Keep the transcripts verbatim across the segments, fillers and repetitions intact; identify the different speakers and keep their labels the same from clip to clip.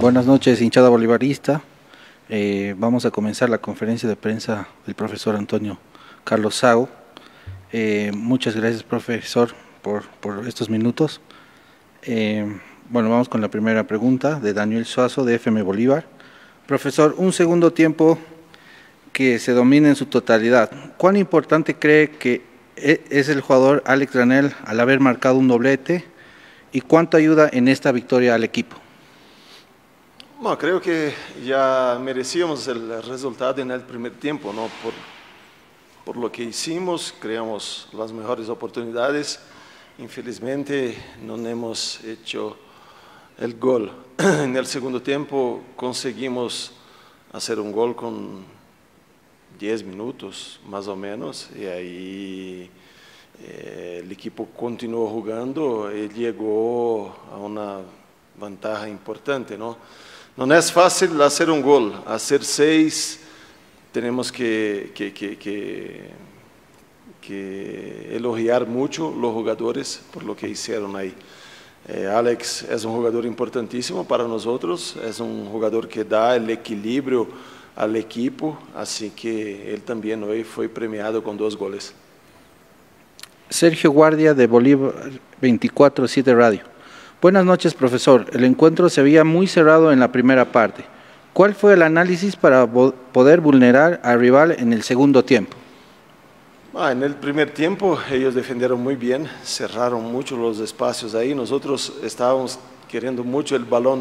Speaker 1: Buenas noches, hinchada bolivarista. Eh, vamos a comenzar la conferencia de prensa del profesor Antonio Carlos Sago. Eh, muchas gracias, profesor, por, por estos minutos. Eh, bueno, vamos con la primera pregunta de Daniel Suazo, de F M Bolívar. Profesor, un segundo tiempo que se domina en su totalidad. ¿Cuán importante cree que es el jugador Alex Granel al haber marcado un doblete y cuánto ayuda en esta victoria al equipo?
Speaker 2: Bueno, creo que ya merecíamos el resultado en el primer tiempo, ¿no? Por, por lo que hicimos, creamos las mejores oportunidades. Infelizmente no hemos hecho el gol. En el segundo tiempo conseguimos hacer un gol con diez minutos más o menos y ahí eh, el equipo continuó jugando y llegó a una ventaja importante, ¿no? No es fácil hacer un gol, hacer seis tenemos que, que, que, que, que elogiar mucho los jugadores por lo que hicieron ahí. Eh, Alex es un jugador importantísimo para nosotros, es un jugador que da el equilibrio al equipo, así que él también hoy fue premiado con dos goles.
Speaker 1: Sergio Guardia, de Bolívar veinticuatro siete Radio. Buenas noches, profesor. El encuentro se veía muy cerrado en la primera parte. ¿Cuál fue el análisis para poder vulnerar al rival en el segundo tiempo?
Speaker 2: Ah, en el primer tiempo ellos defendieron muy bien, cerraron mucho los espacios ahí. Nosotros estábamos queriendo mucho el balón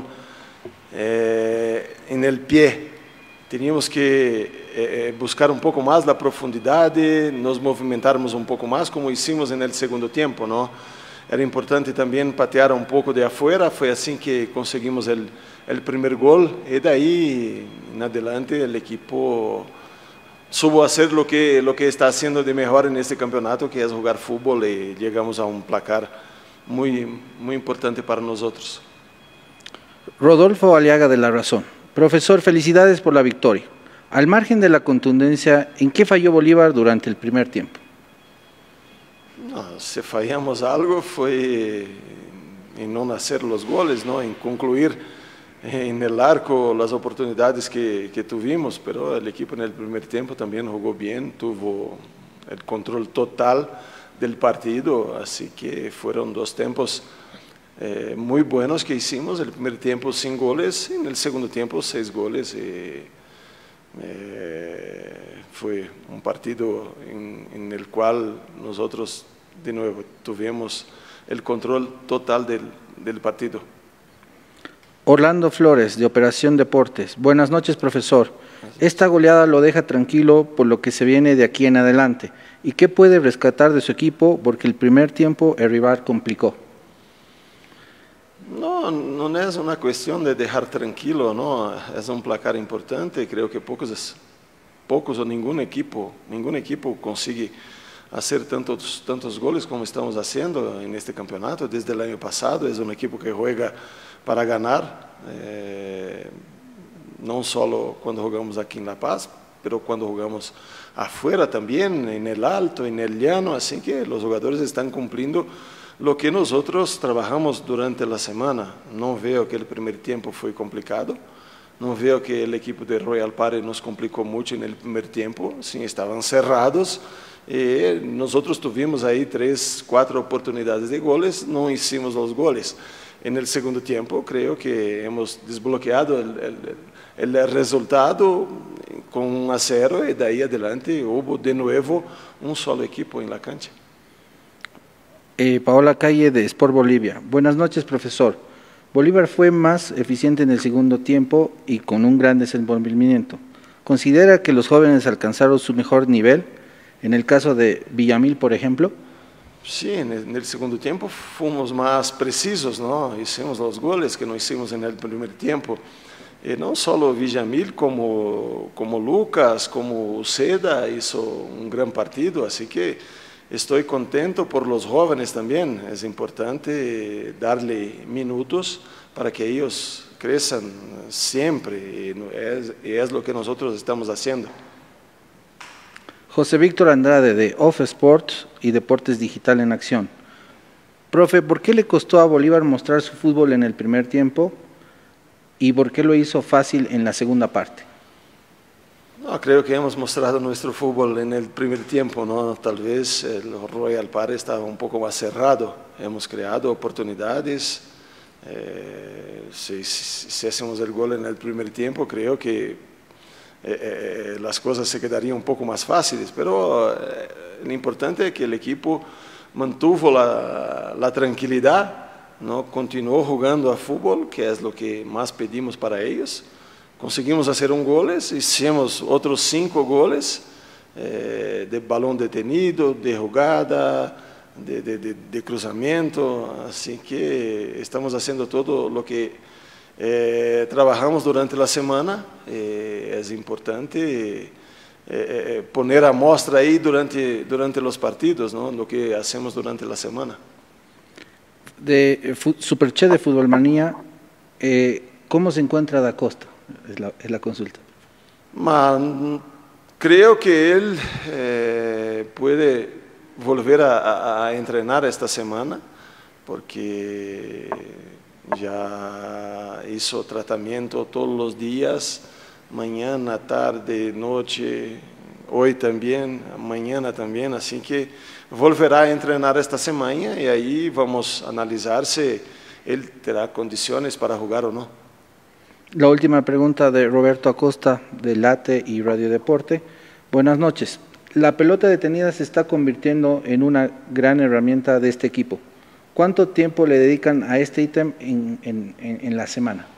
Speaker 2: eh, en el pie. Teníamos que eh, buscar un poco más la profundidad, nos movimentarmos un poco más como hicimos en el segundo tiempo, ¿no? Era importante también patear un poco de afuera, fue así que conseguimos el, el primer gol y de ahí en adelante el equipo supo hacer lo que, lo que está haciendo de mejor en este campeonato, que es jugar fútbol, y llegamos a un placar muy, muy importante para nosotros.
Speaker 1: Rodolfo Aliaga, de La Razón. Profesor, felicidades por la victoria. Al margen de la contundencia, ¿en qué falló Bolívar durante el primer tiempo?
Speaker 2: No, si fallamos algo fue en no hacer los goles, ¿no? En concluir en el arco las oportunidades que, que tuvimos, pero el equipo en el primer tiempo también jugó bien, tuvo el control total del partido, así que fueron dos tiempos eh, muy buenos que hicimos. El primer tiempo sin goles, en el segundo tiempo seis goles. Y, eh, fue un partido en, en el cual nosotros de nuevo tuvimos el control total del, del partido.
Speaker 1: Orlando Flores, de Operación Deportes. Buenas noches, profesor. Esta goleada lo deja tranquilo por lo que se viene de aquí en adelante. ¿Y qué puede rescatar de su equipo? Porque el primer tiempo el rival complicó.
Speaker 2: No, no es una cuestión de dejar tranquilo, ¿no? Es un placar importante. Creo que pocos, pocos o ningún equipo, ningún equipo consigue hacer tantos, tantos goles como estamos haciendo en este campeonato desde el año pasado. Es un equipo que juega para ganar, eh, no solo cuando jugamos aquí en La Paz, pero cuando jugamos afuera también, en el Alto, en el Llano, así que los jugadores están cumpliendo lo que nosotros trabajamos durante la semana. No veo que el primer tiempo fue complicado, no veo que el equipo de Royal Party nos complicó mucho en el primer tiempo, sí, estaban cerrados. Eh, nosotros tuvimos ahí tres, cuatro oportunidades de goles, no hicimos los goles. En el segundo tiempo creo que hemos desbloqueado el, el, el resultado con un a cero y de ahí adelante hubo de nuevo un solo equipo en la cancha.
Speaker 1: Eh, Paola Calle, de Sport Bolivia. Buenas noches, profesor. Bolívar fue más eficiente en el segundo tiempo y con un gran desenvolvimiento. ¿Considera que los jóvenes alcanzaron su mejor nivel? En el caso de Villamil, por ejemplo.
Speaker 2: Sí, en el, en el segundo tiempo fuimos más precisos, ¿no? Hicimos los goles que no hicimos en el primer tiempo. Y no solo Villamil, como, como Lucas, como Uceda hizo un gran partido, así que estoy contento por los jóvenes también. Es importante darle minutos para que ellos crezcan siempre y es, y es lo que nosotros estamos haciendo.
Speaker 1: José Víctor Andrade, de Off Sports y Deportes Digital en Acción. Profe, ¿por qué le costó a Bolívar mostrar su fútbol en el primer tiempo? ¿Y por qué lo hizo fácil en la segunda parte?
Speaker 2: No, creo que hemos mostrado nuestro fútbol en el primer tiempo, ¿no? Tal vez el Royal Party estaba un poco más cerrado. Hemos creado oportunidades. Eh, si, si, si hacemos el gol en el primer tiempo, creo que eh, eh, las cosas se quedarían un poco más fáciles. Pero eh, lo importante es que el equipo mantuvo la, la tranquilidad, ¿no? Continuó jugando a fútbol, que es lo que más pedimos para ellos. Conseguimos hacer un gol, hicimos otros cinco goles eh, de balón detenido, de jugada, de, de, de, de cruzamiento, así que estamos haciendo todo lo que eh, trabajamos durante la semana. Eh, es importante eh, eh, poner a muestra ahí durante, durante los partidos, ¿no? Lo que hacemos durante la semana.
Speaker 1: De Superchat de Futbolmanía, eh, ¿cómo se encuentra Da Costa? Es la, es la consulta.
Speaker 2: Man, creo que él eh, puede volver a, a, a entrenar esta semana porque ya hizo tratamiento todos los días, mañana, tarde, noche, hoy también, mañana también, así que volverá a entrenar esta semana y ahí vamos a analizar si él tendrá condiciones para jugar o no.
Speaker 1: La última pregunta de Roberto Acosta, de Late y Radio Deporte. Buenas noches. La pelota detenida se está convirtiendo en una gran herramienta de este equipo. ¿Cuánto tiempo le dedican a este ítem en, en, en la semana?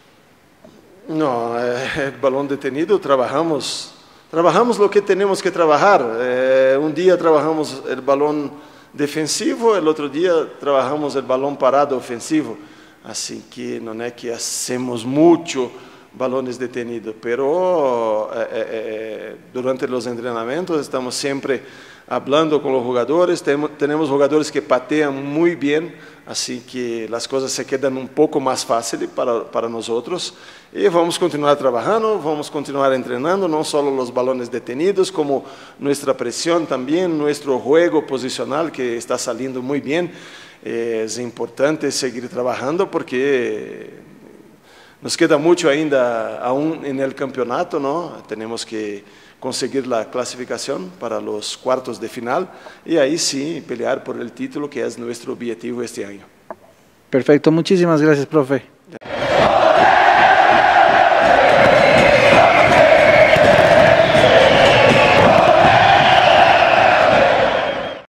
Speaker 2: No, eh, el balón detenido trabajamos, trabajamos lo que tenemos que trabajar. Eh, un día trabajamos el balón defensivo, el otro día trabajamos el balón parado ofensivo. Así que no es que hacemos mucho balones detenidos, pero eh, eh, durante los entrenamientos estamos siempre hablando con los jugadores. Tenemos, tenemos jugadores que patean muy bien, así que las cosas se quedan un poco más fáciles para, para nosotros. Y vamos a continuar trabajando, vamos a continuar entrenando, no solo los balones detenidos, como nuestra presión también, nuestro juego posicional que está saliendo muy bien. Es importante seguir trabajando porque nos queda mucho ainda aún en el campeonato, ¿no? Tenemos que conseguir la clasificación para los cuartos de final y ahí sí pelear por el título que es nuestro objetivo este año.
Speaker 1: Perfecto, muchísimas gracias, profe.